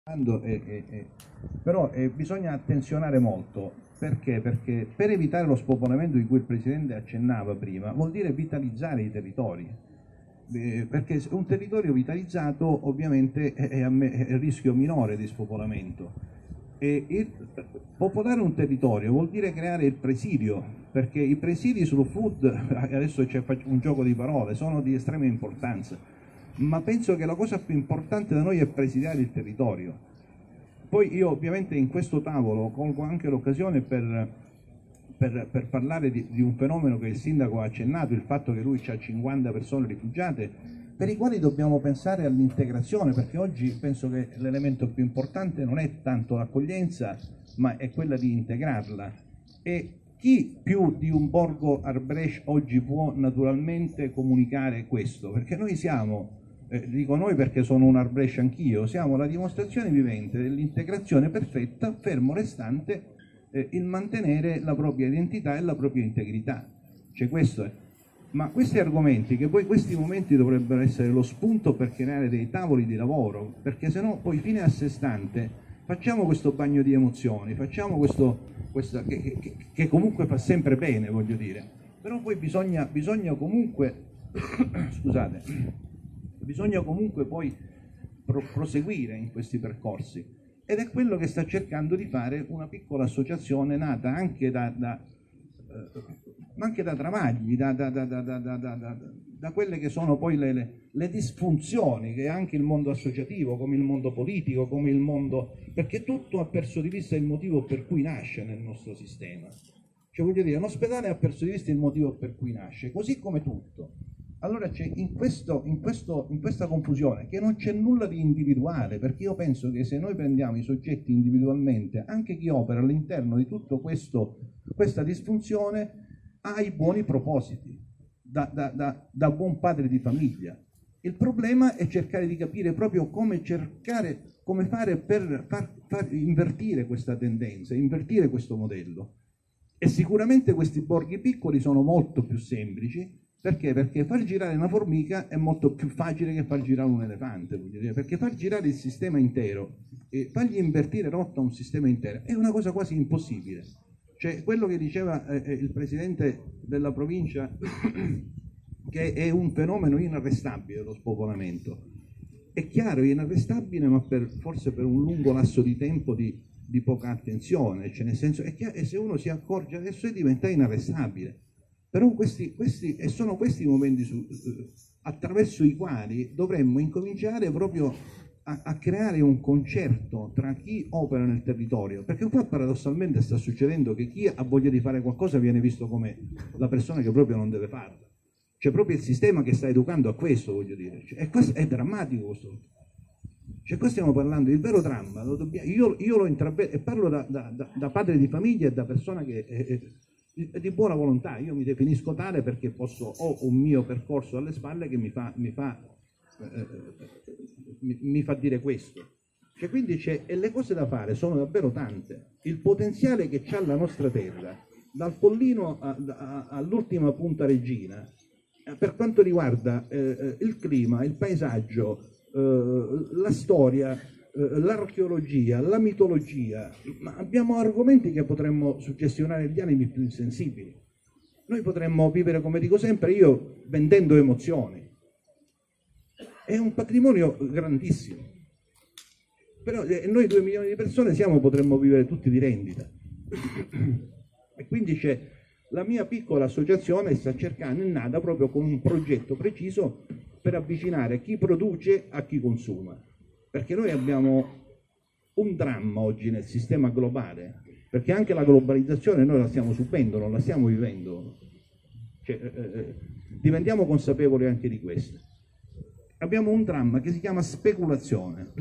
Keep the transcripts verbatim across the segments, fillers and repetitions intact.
E, e, e, però eh, bisogna attenzionare molto, perché? Perché per evitare lo spopolamento di cui il Presidente accennava prima, vuol dire vitalizzare i territori, eh, perché un territorio vitalizzato ovviamente è, è, a me, è il rischio minore di spopolamento. E il, popolare un territorio vuol dire creare il presidio, perché i presidi sul food, adesso c'è un gioco di parole, sono di estrema importanza. Ma penso che la cosa più importante da noi è presidiare il territorio. Poi io ovviamente in questo tavolo colgo anche l'occasione per, per, per parlare di, di un fenomeno che il sindaco ha accennato, il fatto che lui ha cinquanta persone rifugiate, per i quali dobbiamo pensare all'integrazione, perché oggi penso che l'elemento più importante non è tanto l'accoglienza, ma è quella di integrarla. E chi più di un Borgo Arbrecht oggi può naturalmente comunicare questo? Perché noi siamo... Eh, dico noi perché sono un Arbrecht anch'io, siamo la dimostrazione vivente dell'integrazione perfetta, fermo restante eh, il mantenere la propria identità e la propria integrità. Cioè questo è. Ma questi argomenti, che poi questi momenti dovrebbero essere lo spunto per creare dei tavoli di lavoro, perché sennò poi fine a sé stante facciamo questo bagno di emozioni, facciamo questo, questa, che, che, che comunque fa sempre bene, voglio dire, però poi bisogna, bisogna comunque, scusate, bisogna comunque poi pro proseguire in questi percorsi, ed è quello che sta cercando di fare una piccola associazione nata anche da, da, eh, anche da travagli, da, da, da, da, da, da, da, da quelle che sono poi le, le, le disfunzioni che anche il mondo associativo, come il mondo politico, come il mondo... perché tutto ha perso di vista il motivo per cui nasce nel nostro sistema. Cioè voglio dire, l'ospedale ha perso di vista il motivo per cui nasce, così come tutto. Allora c'è in, questo, in, questo, in questa confusione che non c'è nulla di individuale, perché io penso che se noi prendiamo i soggetti individualmente, anche chi opera all'interno di tutto questo, questa disfunzione ha i buoni propositi, da, da, da, da buon padre di famiglia. Il problema è cercare di capire proprio come cercare, come fare per far, far invertire questa tendenza, invertire questo modello. E sicuramente questi borghi piccoli sono molto più semplici. Perché? Perché far girare una formica è molto più facile che far girare un elefante, voglio dire, perché far girare il sistema intero e fargli invertire rotta un sistema intero è una cosa quasi impossibile. Cioè quello che diceva eh, il presidente della provincia, che è un fenomeno inarrestabile lo spopolamento, è chiaro, è inarrestabile, ma per, forse per un lungo lasso di tempo di, di poca attenzione, cioè nel senso, è chiaro, e se uno si accorge adesso diventa inarrestabile. Però questi, questi, e sono questi i momenti su, attraverso i quali dovremmo incominciare proprio a, a creare un concerto tra chi opera nel territorio, perché qua paradossalmente sta succedendo che chi ha voglia di fare qualcosa viene visto come la persona che proprio non deve farlo. C'è proprio il sistema che sta educando a questo, voglio dire. Cioè, è, questo, è drammatico questo. Cioè, qua stiamo parlando del vero dramma, lo dobbiamo, io, io lo intravedo e parlo da, da, da, da padre di famiglia e da persona che... È, è, di buona volontà, io mi definisco tale perché posso, ho un mio percorso alle spalle che mi fa, mi fa, eh, mi, mi fa dire questo. Cioè, quindi c'è, e le cose da fare sono davvero tante. Il potenziale che ha la nostra terra, dal Pollino all'ultima punta Regina, per quanto riguarda eh, il clima, il paesaggio, eh, la storia, l'archeologia, la mitologia, ma abbiamo argomenti che potremmo suggestionare gli animi più insensibili. Noi potremmo vivere, come dico sempre io, vendendo emozioni. È un patrimonio grandissimo. Però eh, noi due milioni di persone siamo, potremmo vivere tutti di rendita. E quindi c'è la mia piccola associazione sta cercando, è nata proprio con un progetto preciso per avvicinare chi produce a chi consuma. Perché noi abbiamo un dramma oggi nel sistema globale, perché anche la globalizzazione noi la stiamo subendo, non la stiamo vivendo. Cioè, eh, diventiamo consapevoli anche di questo. Abbiamo un dramma che si chiama speculazione.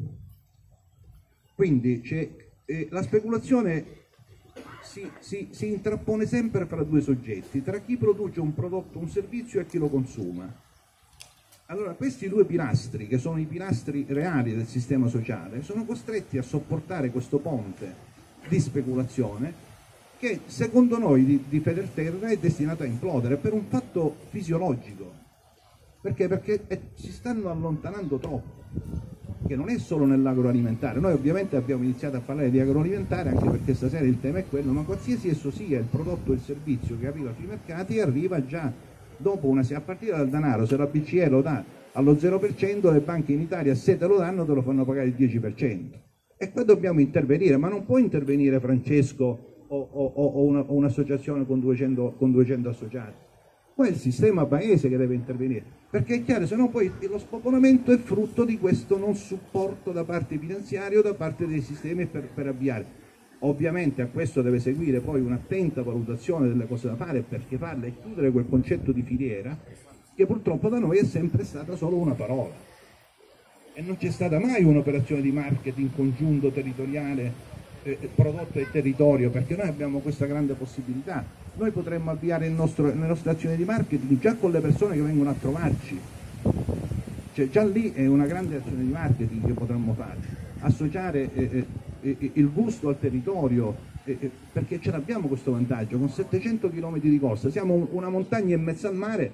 Quindi c'è, eh, la speculazione si, si, si intrappone sempre fra due soggetti, tra chi produce un prodotto, un servizio e chi lo consuma. Allora questi due pilastri, che sono i pilastri reali del sistema sociale, sono costretti a sopportare questo ponte di speculazione che secondo noi di, di Federterra è destinato a implodere per un fatto fisiologico. Perché? Perché eh, si stanno allontanando troppo. che non è solo nell'agroalimentare. Noi ovviamente abbiamo iniziato a parlare di agroalimentare anche perché stasera il tema è quello, ma qualsiasi esso sia il prodotto o il servizio che arriva sui mercati arriva già dopo una, se a partire dal denaro, se la B C E lo dà allo zero per cento, le banche in Italia se te lo danno te lo fanno pagare il dieci per cento. E qua dobbiamo intervenire, ma non può intervenire Francesco o, o, o una, o un'associazione con duecento, con duecento associati. Qua è il sistema paese che deve intervenire, perché è chiaro, se no poi lo spopolamento è frutto di questo non supporto da parte finanziaria o da parte dei sistemi per, per avviare. Ovviamente a questo deve seguire poi un'attenta valutazione delle cose da fare, perché farle e chiudere quel concetto di filiera, che purtroppo da noi è sempre stata solo una parola. E non c'è stata mai un'operazione di marketing congiunto territoriale, eh, prodotto e territorio, perché noi abbiamo questa grande possibilità. Noi potremmo avviare il nostro, le nostre azioni di marketing già con le persone che vengono a trovarci, cioè già lì è una grande azione di marketing che potremmo fare, associare eh, eh, il gusto al territorio, eh, perché ce l'abbiamo questo vantaggio, con settecento chilometri di costa, siamo una montagna in mezzo al mare,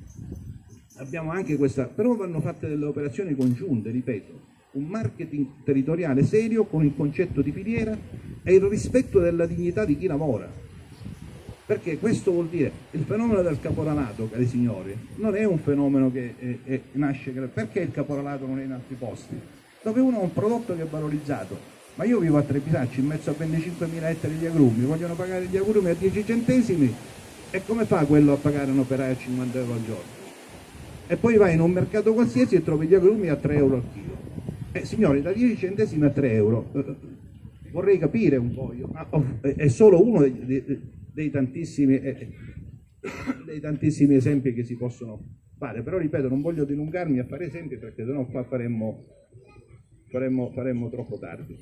abbiamo anche questa, però vanno fatte delle operazioni congiunte, ripeto, un marketing territoriale serio con il concetto di filiera e il rispetto della dignità di chi lavora. Perché questo vuol dire, il fenomeno del caporalato, cari signori, non è un fenomeno che è, è, nasce, perché il caporalato non è in altri posti? Dove uno ha un prodotto che è valorizzato, ma io vivo a Trepisacci in mezzo a venticinquemila ettari di agrumi, vogliono pagare gli agrumi a dieci centesimi, e come fa quello a pagare un operaio a cinquanta euro al giorno? E poi vai in un mercato qualsiasi e trovi gli agrumi a tre euro al chilo. Eh, signori, da dieci centesimi a tre euro, eh, vorrei capire un po', io, ma oh, è solo uno dei, dei Dei tantissimi, eh, dei tantissimi esempi che si possono fare, però ripeto, non voglio dilungarmi a fare esempi perché sennò qua faremmo, faremmo, faremmo troppo tardi.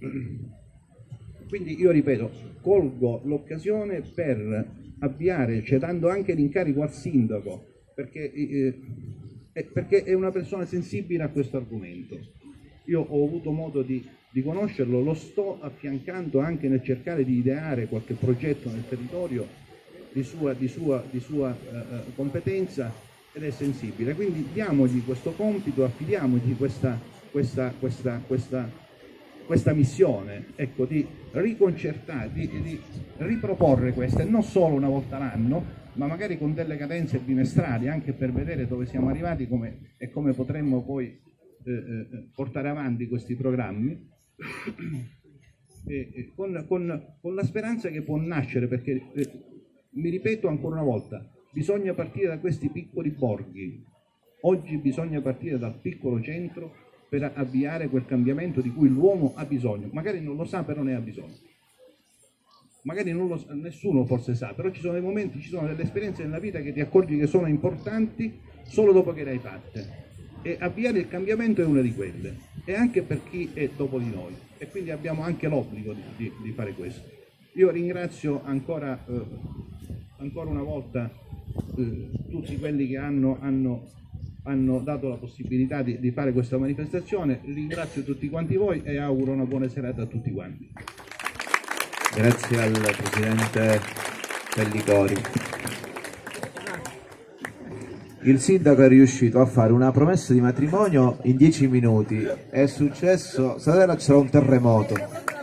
Quindi io ripeto, colgo l'occasione per avviare, cioè dando anche l'incarico al sindaco, perché, eh, perché è una persona sensibile a questo argomento. Io ho avuto modo di, di conoscerlo, lo sto affiancando anche nel cercare di ideare qualche progetto nel territorio di sua, di sua, di sua eh, competenza, ed è sensibile. Quindi diamogli questo compito, affidiamogli questa, questa, questa, questa, questa missione, ecco, di riconcertare, di, di riproporre queste, non solo una volta l'anno, ma magari con delle cadenze bimestrali, anche per vedere dove siamo arrivati come, e come potremmo poi Eh, portare avanti questi programmi, eh, eh, con, con, con la speranza che può nascere, perché eh, mi ripeto ancora una volta, bisogna partire da questi piccoli borghi, oggi bisogna partire dal piccolo centro per avviare quel cambiamento di cui l'uomo ha bisogno, magari non lo sa però ne ha bisogno, magari non lo, nessuno forse sa, però ci sono dei momenti, ci sono delle esperienze nella vita che ti accorgi che sono importanti solo dopo che le hai fatte. E avviare il cambiamento è una di quelle, e anche per chi è dopo di noi, e quindi abbiamo anche l'obbligo di, di, di fare questo. Io ringrazio ancora, eh, ancora una volta eh, tutti quelli che hanno, hanno, hanno dato la possibilità di, di fare questa manifestazione, ringrazio tutti quanti voi e auguro una buona serata a tutti quanti. Grazie al Presidente Pellicori. Il sindaco è riuscito a fare una promessa di matrimonio in dieci minuti. È successo, stasera c'era un terremoto.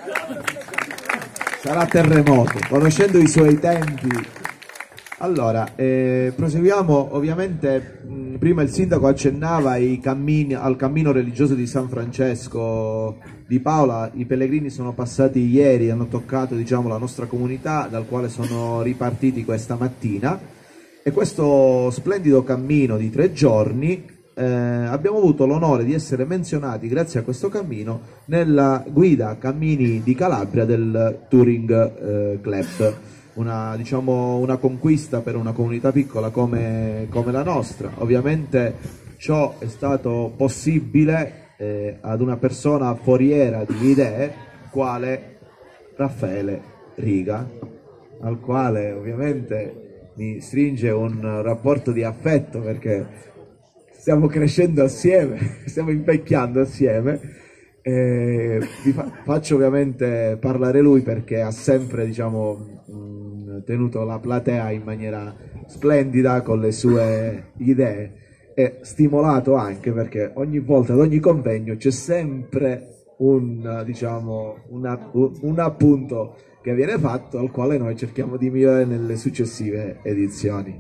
Sarà terremoto, conoscendo i suoi tempi. Allora, eh, proseguiamo. Ovviamente mh, prima il sindaco accennava ai cammini, al cammino religioso di San Francesco di Paola. I pellegrini sono passati ieri, hanno toccato, diciamo, la nostra comunità, dal quale sono ripartiti questa mattina. E questo splendido cammino di tre giorni eh, abbiamo avuto l'onore di essere menzionati grazie a questo cammino nella guida Cammini di Calabria del Touring eh, Club, una, diciamo, una conquista per una comunità piccola come, come la nostra. Ovviamente ciò è stato possibile eh, ad una persona foriera di idee quale Raffaele Riga, al quale ovviamente mi stringe un rapporto di affetto perché stiamo crescendo assieme, stiamo invecchiando assieme. E vi fa faccio ovviamente parlare lui perché ha sempre, diciamo, mh, tenuto la platea in maniera splendida con le sue idee. è stimolato anche perché ogni volta ad ogni convegno c'è sempre un, diciamo, una, un appunto che viene fatto, al quale noi cerchiamo di migliorare nelle successive edizioni.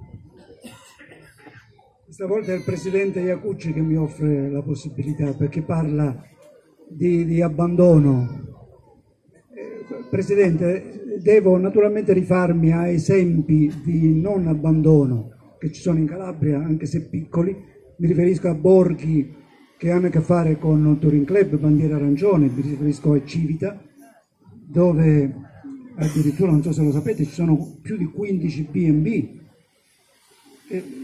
Stavolta è il presidente Iacucci che mi offre la possibilità, perché parla di, di abbandono. Eh, Presidente, devo naturalmente rifarmi a esempi di non abbandono che ci sono in Calabria, anche se piccoli. Mi riferisco a borghi che hanno a che fare con Touring Club, Bandiera Arancione, mi riferisco a Civita, dove addirittura, non so se lo sapete, ci sono più di quindici B and B.